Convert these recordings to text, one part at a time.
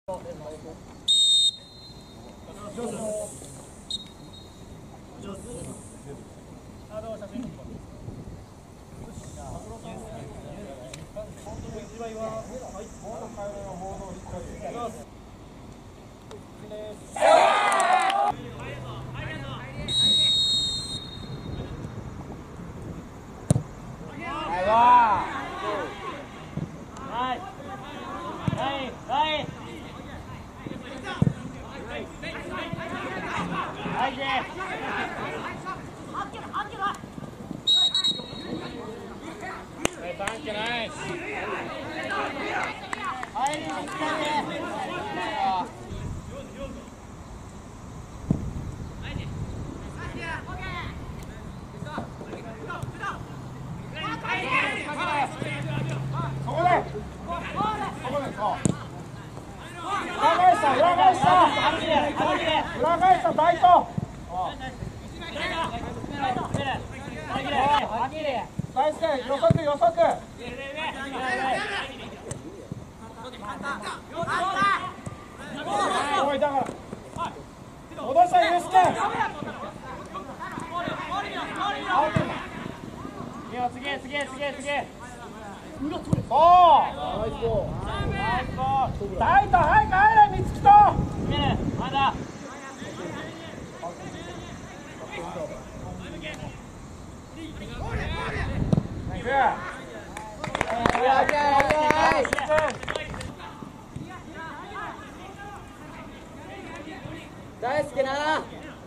大好きな。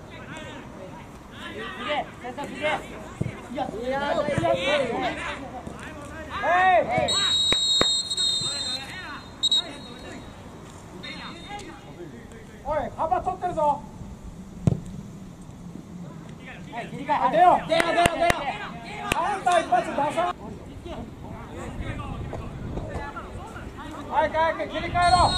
おい、幅取ってるぞ。 切り替え。 出よう。 出よう。 あんた一発出さ。早く切り替えろ。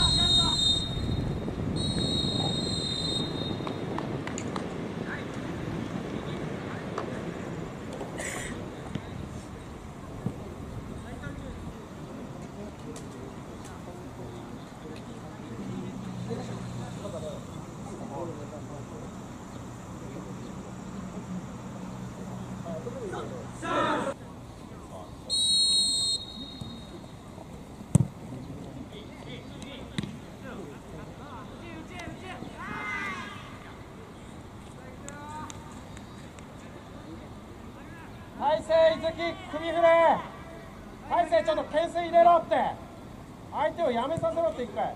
大勢、伊月、首振れ。大勢、ちょっと懸垂入れろって。相手をやめさせろって一回。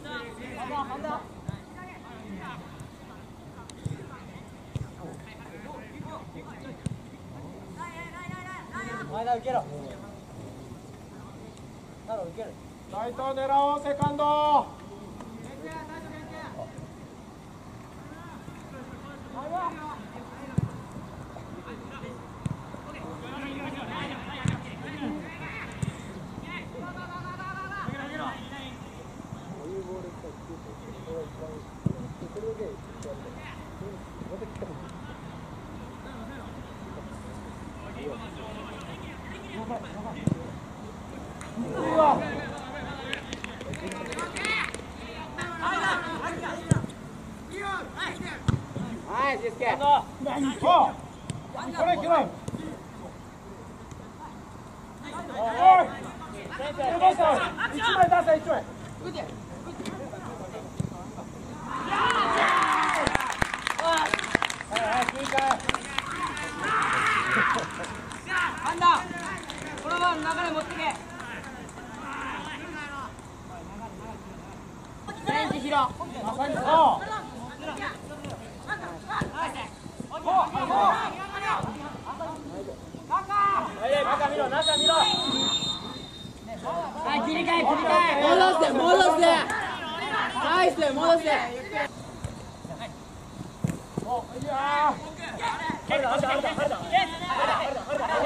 前田受けろ。受ける。 ライト狙おう、セカンド。 はい、しすけ。 これ、決まる。おい。どうした。一枚出せ、一枚。切り替え。 判断。このまま流れ持ってけ。ベンチ広。 まさにそう。中見ろ、中見ろ。 はい、切り替え。戻して。ナイス、戻して。 お、いやー。